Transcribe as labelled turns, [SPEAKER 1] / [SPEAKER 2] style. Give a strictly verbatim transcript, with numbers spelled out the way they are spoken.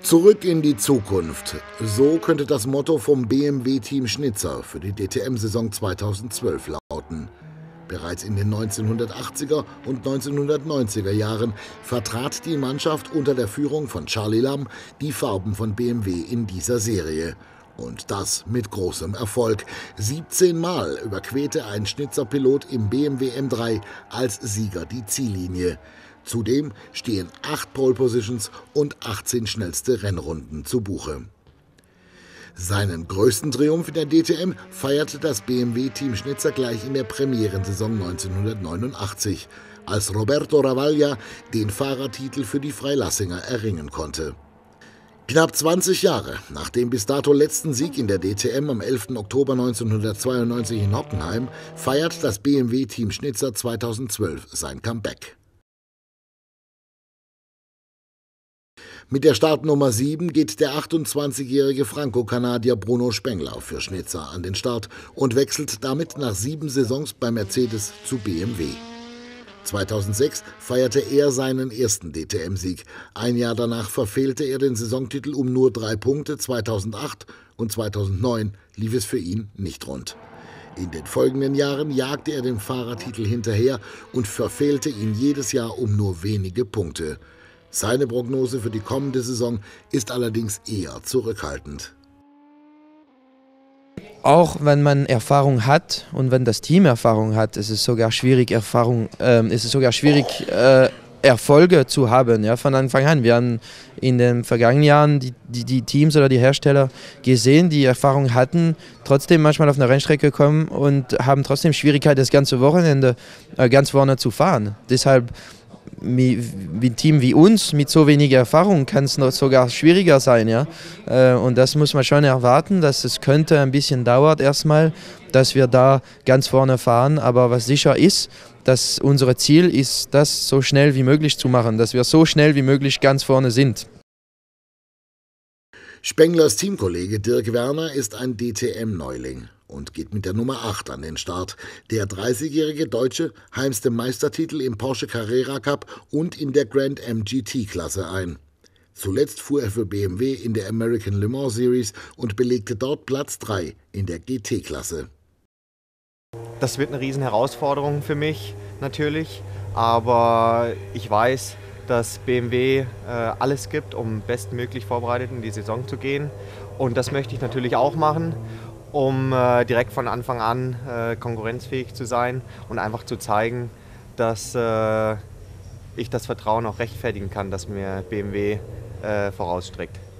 [SPEAKER 1] Zurück in die Zukunft. So könnte das Motto vom B M W-Team Schnitzer für die D T M-Saison zweitausendzwölf lauten. Bereits in den neunzehnhundertachtziger und neunzehnhundertneunziger Jahren vertrat die Mannschaft unter der Führung von Charlie Lamb die Farben von B M W in dieser Serie. Und das mit großem Erfolg. siebzehn Mal überquerte ein Schnitzer-Pilot im B M W M drei als Sieger die Ziellinie. Zudem stehen acht Pole Positions und achtzehn schnellste Rennrunden zu Buche. Seinen größten Triumph in der D T M feierte das B M W-Team Schnitzer gleich in der Premierensaison neunzehnhundertneunundachtzig, als Roberto Ravaglia den Fahrertitel für die Freilassinger erringen konnte. Knapp zwanzig Jahre nach dem bis dato letzten Sieg in der D T M am elften Oktober neunzehnhundertzweiundneunzig in Hockenheim feiert das B M W-Team Schnitzer zweitausendzwölf sein Comeback. Mit der Startnummer sieben geht der achtundzwanzigjährige Franco-Kanadier Bruno Spengler für Schnitzer an den Start und wechselt damit nach sieben Saisons bei Mercedes zu B M W. zweitausendsechs feierte er seinen ersten D T M-Sieg. Ein Jahr danach verfehlte er den Saisontitel um nur drei Punkte. zweitausendacht und zweitausendneun lief es für ihn nicht rund. In den folgenden Jahren jagte er dem Fahrertitel hinterher und verfehlte ihn jedes Jahr um nur wenige Punkte. Seine Prognose für die kommende Saison ist allerdings eher zurückhaltend.
[SPEAKER 2] Auch wenn man Erfahrung hat und wenn das Team Erfahrung hat, ist es sogar schwierig, Erfahrung, äh, ist es sogar schwierig äh, Erfolge zu haben, ja, von Anfang an. Wir haben in den vergangenen Jahren die, die, die Teams oder die Hersteller gesehen, die Erfahrung hatten, trotzdem manchmal auf eine Rennstrecke kommen und haben trotzdem Schwierigkeiten, das ganze Wochenende äh, ganz vorne zu fahren. Deshalb Mit ein Team wie uns mit so weniger Erfahrung kann es noch sogar schwieriger sein, ja. Und das muss man schon erwarten, dass es könnte ein bisschen dauert erstmal, dass wir da ganz vorne fahren. Aber was sicher ist, dass unser Ziel ist, das so schnell wie möglich zu machen, dass wir so schnell wie möglich ganz vorne sind.
[SPEAKER 1] Spenglers Teamkollege Dirk Werner ist ein D T M-Neuling und geht mit der Nummer acht an den Start. Der dreißigjährige Deutsche heimste Meistertitel im Porsche Carrera Cup und in der Grand M G T-Klasse ein. Zuletzt fuhr er für B M W in der American Le Mans Series und belegte dort Platz drei in der G T-Klasse.
[SPEAKER 3] Das wird eine riesen Herausforderung für mich natürlich, aber ich weiß, dass B M W äh, alles gibt, um bestmöglich vorbereitet in die Saison zu gehen. Und das möchte ich natürlich auch machen, um äh, direkt von Anfang an äh, konkurrenzfähig zu sein und einfach zu zeigen, dass äh, ich das Vertrauen auch rechtfertigen kann, das mir B M W äh, vorausstreckt.